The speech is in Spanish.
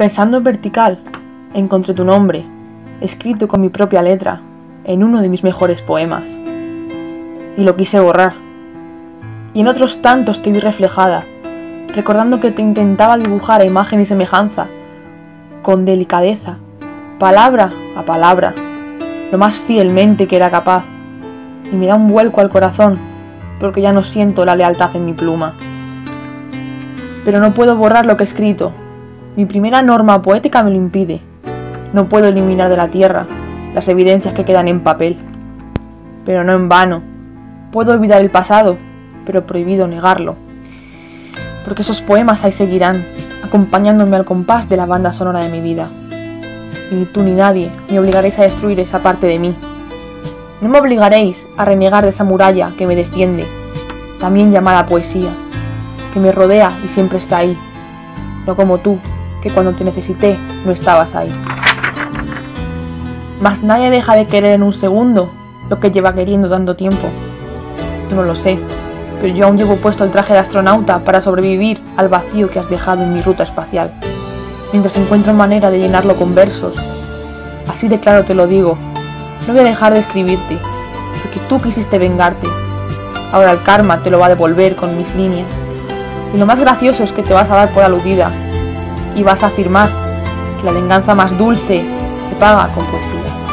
Pensando en vertical, encontré tu nombre, escrito con mi propia letra, en uno de mis mejores poemas. Y lo quise borrar. Y en otros tantos te vi reflejada, recordando que te intentaba dibujar a imagen y semejanza, con delicadeza, palabra a palabra, lo más fielmente que era capaz. Y me da un vuelco al corazón, porque ya no siento la lealtad en mi pluma. Pero no puedo borrar lo que he escrito. Mi primera norma poética me lo impide. No puedo eliminar de la tierra las evidencias que quedan en papel. Pero no en vano. Puedo olvidar el pasado, pero prohibido negarlo. Porque esos poemas ahí seguirán, acompañándome al compás de la banda sonora de mi vida. Y ni tú ni nadie me obligaréis a destruir esa parte de mí. No me obligaréis a renegar de esa muralla que me defiende, también llamada poesía, que me rodea y siempre está ahí, no como tú, que cuando te necesité no estabas ahí. Mas nadie deja de querer en un segundo lo que lleva queriendo tanto tiempo. Tú no lo sé, pero yo aún llevo puesto el traje de astronauta para sobrevivir al vacío que has dejado en mi ruta espacial, mientras encuentro manera de llenarlo con versos. Así de claro te lo digo, no voy a dejar de escribirte, porque tú quisiste vengarte. Ahora el karma te lo va a devolver con mis líneas. Y lo más gracioso es que te vas a dar por aludida y vas a afirmar que la venganza más dulce se paga con poesía.